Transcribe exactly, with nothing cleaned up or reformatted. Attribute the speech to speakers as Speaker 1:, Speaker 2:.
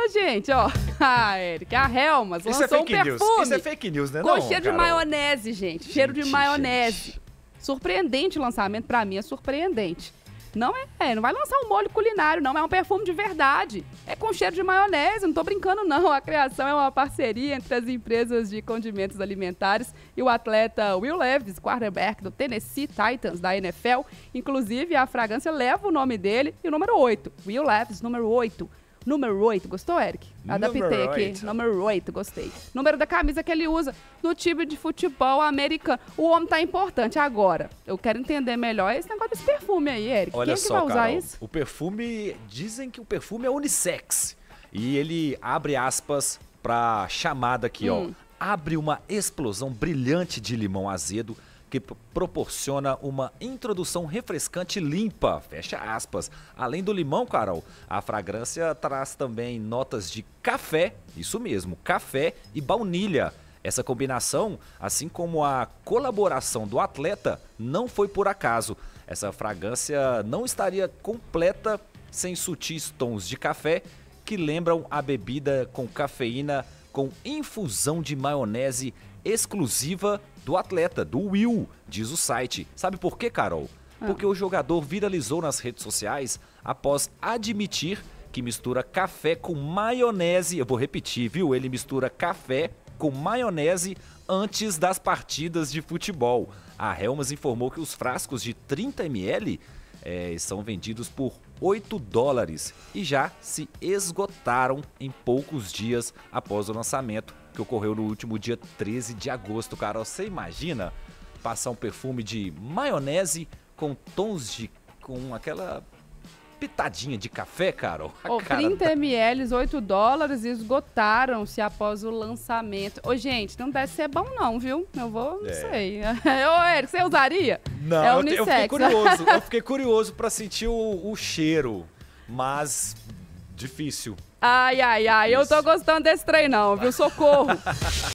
Speaker 1: Ô, gente, ó. Ah, Eric, a Helmas
Speaker 2: Isso é
Speaker 1: lançou um
Speaker 2: fake news.
Speaker 1: perfume
Speaker 2: Isso é fake news, né?
Speaker 1: com
Speaker 2: não,
Speaker 1: cheiro de
Speaker 2: Carol?
Speaker 1: maionese, gente. Cheiro de
Speaker 2: Gente,
Speaker 1: maionese.
Speaker 2: gente.
Speaker 1: Surpreendente o lançamento, pra mim é surpreendente. Não é, não vai lançar um molho culinário, não, é um perfume de verdade. É com cheiro de maionese, não tô brincando não. A criação é uma parceria entre as empresas de condimentos alimentares e o atleta Will Levis, quarterback do Tennessee Titans, da N F L. Inclusive, a fragrância leva o nome dele e o número oito. Will Levis, número oito. Número oito, gostou, Eric? Adaptei
Speaker 2: Número
Speaker 1: aqui.
Speaker 2: oito.
Speaker 1: Número oito, gostei. Número da camisa que ele usa no time de futebol americano. O homem tá importante agora. Eu quero entender melhor esse negócio desse perfume aí, Eric.
Speaker 2: Olha
Speaker 1: Quem é que
Speaker 2: só,
Speaker 1: vai usar
Speaker 2: Carol,
Speaker 1: isso?
Speaker 2: o perfume, dizem que o perfume é unissex. E ele abre aspas pra chamada aqui,
Speaker 1: Hum.
Speaker 2: ó. Abre uma explosão brilhante de limão azedo que p- proporciona uma introdução refrescante limpa, fecha aspas. Além do limão, Carol, a fragrância traz também notas de café, isso mesmo, café e baunilha. Essa combinação, assim como a colaboração do atleta, não foi por acaso. Essa fragrância não estaria completa sem sutis tons de café que lembram a bebida com cafeína com infusão de maionese exclusiva do atleta, do Will, diz o site. Sabe por quê, Carol? Porque o jogador viralizou nas redes sociais após admitir que mistura café com maionese. Eu vou repetir, viu? Ele mistura café com maionese antes das partidas de futebol. A Helmas informou que os frascos de trinta mililitros eh, são vendidos por oito dólares e já se esgotaram em poucos dias após o lançamento, que ocorreu no último dia treze de agosto. Carol, você imagina passar um perfume de maionese com tons de... com aquela pitadinha de café, Carol? A
Speaker 1: Oh,
Speaker 2: cara
Speaker 1: trinta
Speaker 2: da-
Speaker 1: mililitros, oito dólares, esgotaram-se após o lançamento. Ô, gente, não deve ser bom não, viu? Eu vou, não
Speaker 2: É.
Speaker 1: sei. Ô, Eric, você usaria?
Speaker 2: Não,
Speaker 1: é
Speaker 2: eu, te- eu fiquei
Speaker 1: unissex.
Speaker 2: curioso. Eu fiquei curioso pra sentir o, o cheiro, mas difícil.
Speaker 1: Ai, ai, ai, eu tô
Speaker 2: Isso.
Speaker 1: gostando desse trem não, viu? Socorro.